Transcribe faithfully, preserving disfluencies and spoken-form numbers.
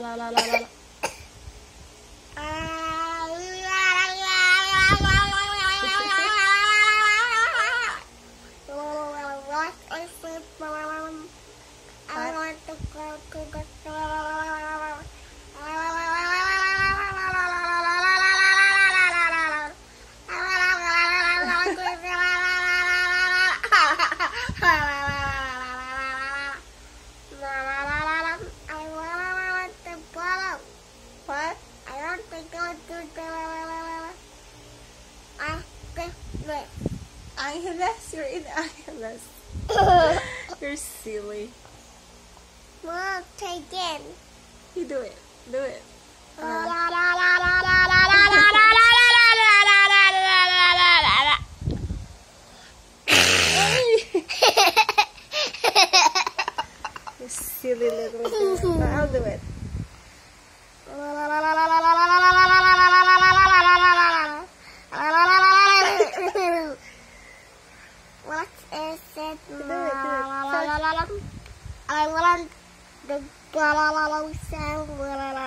la la la la. I want to go to the What? I want to go to the Angeles. Angeles? You're in Angeles. You're silly. Mom, try again. You do it. Do it. Uh, you silly little girl. Now I'll do it. What is it? Do it, do it. I want the sound.